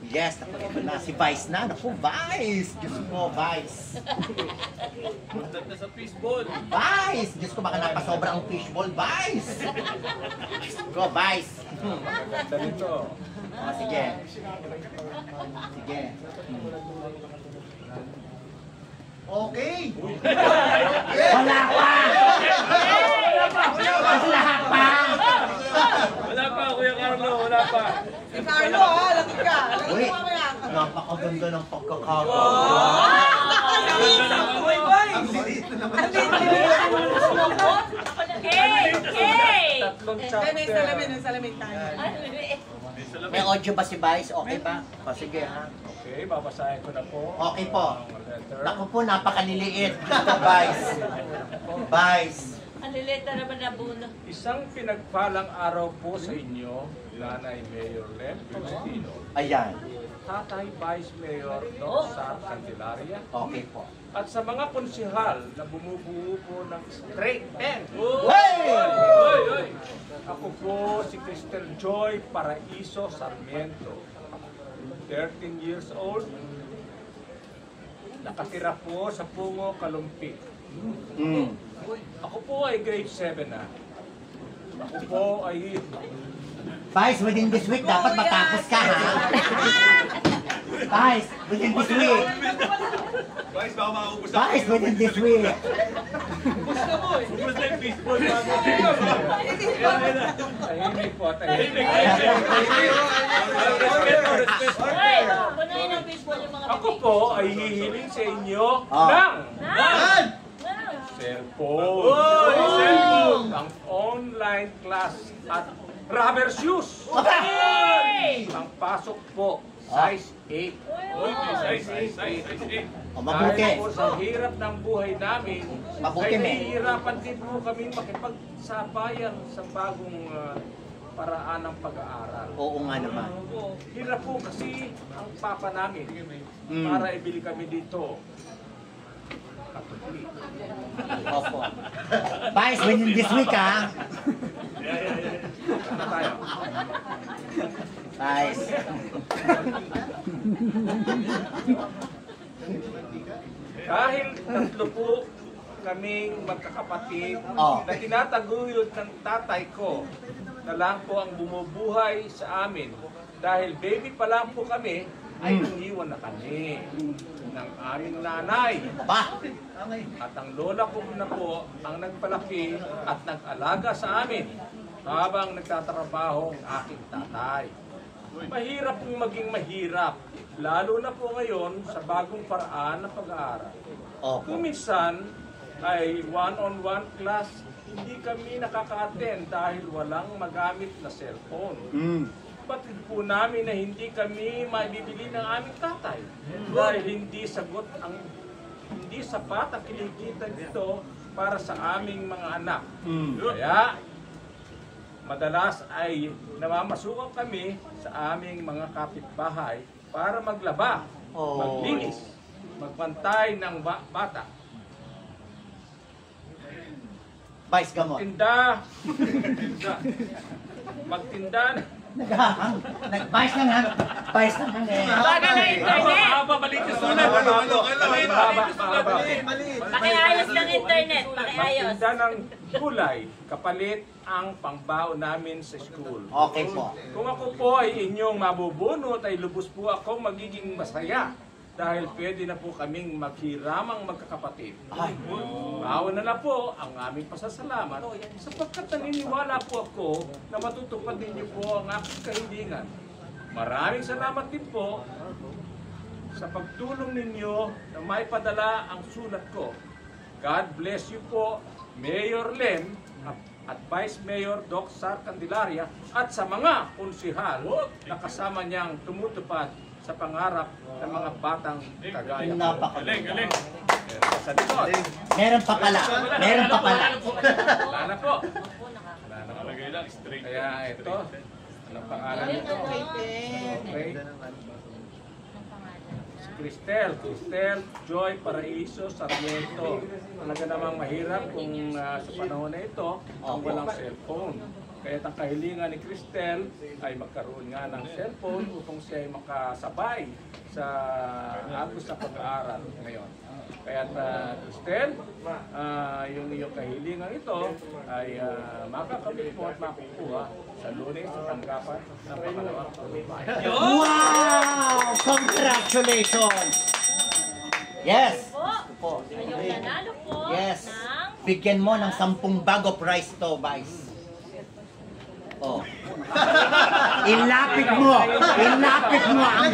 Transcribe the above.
Yes, naku, ito na. Si Vice na. Naku, Vice! Diyos ko, Vice. Puntat na sa fishball. Vice! Diyos ko, baka napasobra ang fishball. Vice! Diyos ko, Vice. Ganda nito. O, sige. Sige. Okay. Wala pa! Wala pa! Wala pa, Kuya Carlo. Wala pa. Si Carlo, ha? Lagi ka. Lagi Uy, ka mamaya. napakaganda ng pagkakagawa. Tatlong May chapter. salamin tayo. May audio ba si Vice? Okay ba? O, sige ha. Okay, babasahin ko na po. Okay po. Ang letter. Naku po, napakaliliit. Ito, Vice. Vice. Ang lilit na naman na buno. Isang pinagpalang araw po sa inyo, Nanay Mayor Lem Cristino, Ayan. Tatay Vice Mayor Dorsar Candelaria, Okay po. at sa mga konsihal na bumubuo po ng Straight 10. Hey! Ako po si Cristel Joy Paraiso Sarmiento, 13 years old, nakatira po sa Pungo, Kalumpit. Mm. Ako po ay grade 7 na. Ako po ay Vice, within this week, dapat matapos ka, ha? Vice, within this week. Guys, baka makaubos ako. Vice, within this week. ubus na yung fishball namin. Tahimik po, tahimik. Respeto. Ay, punuin ang baseball yung mga Ako po ay hihiling sa inyo Ah. ng cellphone. Ang online class at rubber shoes. Ang pasok po, size 8. O, mabuti. Dahil po sa hirap ng buhay namin, Mabuti, ay men. nahihirapan din po kami makipagsabayan sa bagong paraan ng pag-aaral. Oo nga naman. Hirap po kasi ang papa namin para ibili kami dito. Katukli. Opo. Vice, within this week, ha? Ano tayo? Vice. Dahil tatlo po kaming magkakapatid Oh. na tinataguyod ng tatay ko na lang po ang bumubuhay sa amin. Dahil baby pa lang po kami, ay iniwan na kami ng aming nanay. Ba? At ang lola ko na po ang nagpalaki at nag-alaga sa amin habang nagtatrabaho ang aking tatay. Mahirap pong maging mahirap, lalo na po ngayon sa bagong paraan ng pag-aaral. Opo. Kung minsan ay one-on-one class, hindi kami nakaka-attend dahil walang magamit na cellphone. Batid po namin na hindi kami maibibili ng aming tatay dahil hindi sapat ang kinikita dito para sa aming mga anak. Kaya madalas ay namamasukan kami sa aming mga kapitbahay para maglaba, maglinis, magbantay ng bata. Vice, gamot. Magtinda. Naghahang. Vice lang, ha? Vice lang, ha? Bagal na internet. Mahaba, maliit yung sulat. Mahaba. Pakiayos ng internet. Pakiayos. Magtinda ng gulay, kapalit ang pangbaon namin sa school. Okay po. Kung ako po ay inyong mabubunot, ay lubos po ako magiging masaya. Dahil pwede na po kaming maghiramang magkakapatid. Ay. Baon na po ang aming pasasalamat sapagkat naniniwala po ako na matutupad ninyo po ang aking kahilingan. Maraming salamat din po sa pagtulong ninyo na maipadala ang sulat ko. God bless you po, Mayor Lem at Vice Mayor Doc Sar Candelaria at sa mga konsihal na kasama niyang tumutupad sa pangarap ng mga batang kagaya ko. Napakagaling. Sa likod. Meron pa pala. Meron pa pala. Wala na po. Nakalagay lang, straight. Kaya ito, anong pangalan nito? Okay. Si Cristel Joy Paraiso Sarmiento. Talaga namang mahirap kung sa panahon na ito, ang walang cellphone. Kaya ang kahilingan ni Cristel ay magkaroon nga ng cellphone upang siya ay makasabay sa atos sa pag-aaral ngayon. Kaya Cristel, yung iyong kahilingan ito ay makakamit mo at makukuha sa Lunes sa tanggapan ng pangalawang tulubay. Wow! Congratulations! Yes! Po, yung nanalo po Yes. ng... Bigyan mo ng 10 bag of rice to, Vice. Oh. Ilapit mo ang